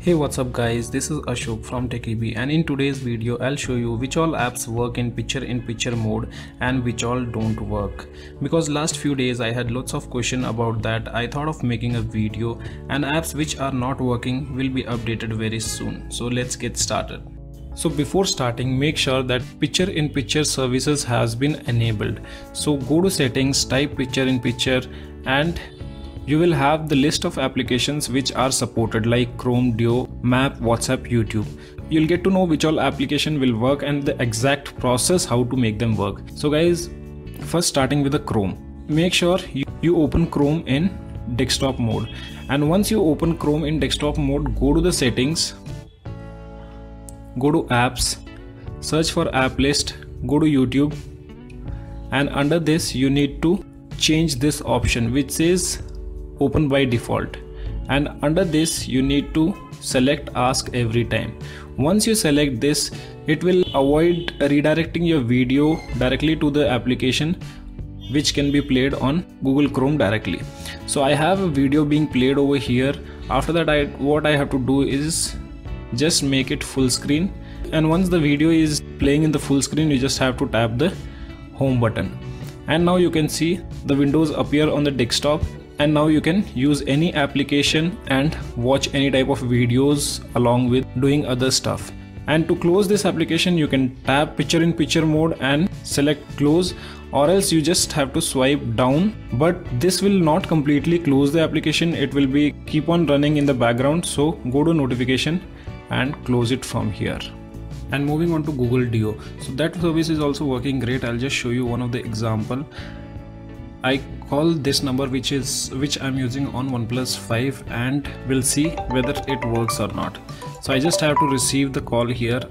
Hey, what's up guys, this is Ashok from TechiBee, and in today's video I'll show you which all apps work in picture mode and which all don't work. Because last few days I had lots of question about that, I thought of making a video, and apps which are not working will be updated very soon. So let's get started. So before starting, make sure that picture services has been enabled. So go to settings, type picture and you will have the list of applications which are supported like Chrome, Duo, Map, WhatsApp, YouTube. You'll get to know which all application will work and the exact process how to make them work. So guys, first starting with the Chrome. Make sure you open Chrome in desktop mode, and once you open Chrome in desktop mode, go to the settings, go to apps, search for app list, go to YouTube, and under this you need to change this option which says open by default, and under this you need to select ask every time. Once you select this, it will avoid redirecting your video directly to the application which can be played on Google Chrome directly. So I have a video being played over here. After that, what I have to do is just make it full screen, and once the video is playing in the full screen, you just have to tap the home button, and now you can see the windows appear on the desktop. And now you can use any application and watch any type of videos along with doing other stuff. And to close this application, you can tap picture mode and select close, or else you just have to swipe down. But this will not completely close the application, it will be keep on running in the background. So go to notification and close it from here. And moving on to Google Duo, so that service is also working great. I'll just show you one of the example. I call this number which I'm using on Oneplus 5, and we'll see whether it works or not. So I just have to receive the call here.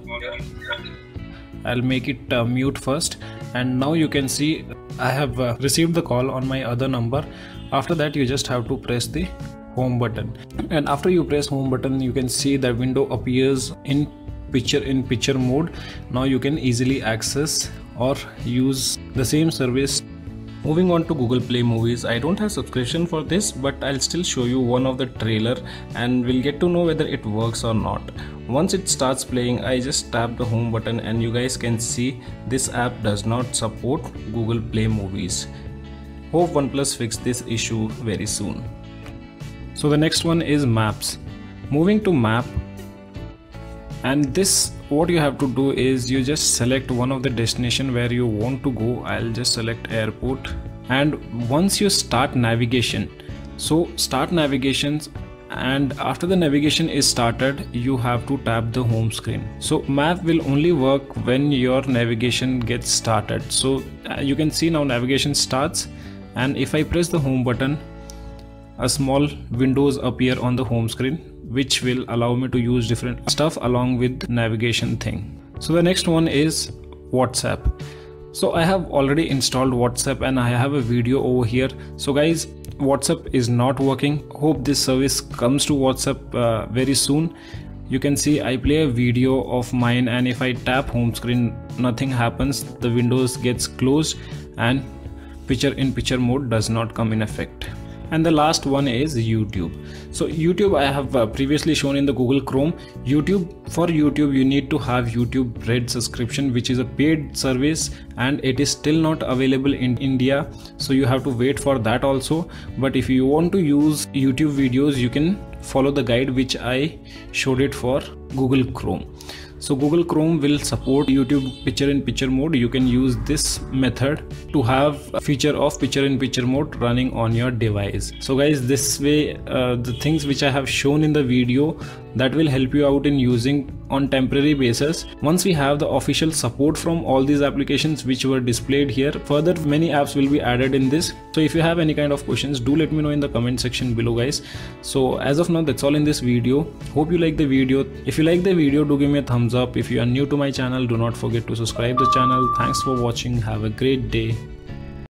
I'll make it mute first, and now you can see I have received the call on my other number. After that, you just have to press the home button, and after you press home button, you can see the window appears in picture mode. Now you can easily access or use the same service. Moving on to Google Play Movies, I don't have subscription for this, but I'll still show you one of the trailer and we'll get to know whether it works or not. Once it starts playing, I just tap the home button and you guys can see this app does not support Google Play Movies. Hope OnePlus fix this issue very soon. So the next one is Maps. Moving to Map, and this, what you have to do is you just select one of the destination where you want to go. I'll just select airport, and once you start navigation, so start navigations, and after the navigation is started, you have to tap the home screen. So map will only work when your navigation gets started. So you can see now navigation starts, and if I press the home button, a small windows appear on the home screen which will allow me to use different stuff along with navigation thing. So the next one is WhatsApp. So I have already installed WhatsApp and I have a video over here. So guys, WhatsApp is not working. Hope this service comes to WhatsApp very soon. You can see I play a video of mine, and if I tap home screen, nothing happens. The windows gets closed and picture mode does not come in effect. And the last one is YouTube. So YouTube I have previously shown in the Google Chrome. For YouTube you need to have YouTube Red subscription, which is a paid service, and it is still not available in India, so you have to wait for that also. But if you want to use YouTube videos, you can follow the guide which I showed it for Google Chrome. So Google Chrome will support YouTube picture mode. You can use this method to have a feature of picture mode running on your device. So guys, this way the things which I have shown in the video, that will help you out in using on temporary basis. Once we have the official support from all these applications which were displayed here, further many apps will be added in this. So if you have any kind of questions, do let me know in the comment section below guys. So as of now, that's all in this video. Hope you like the video. If you like the video, do give me a thumbs up. If you are new to my channel, do not forget to subscribe the channel. Thanks for watching. Have a great day.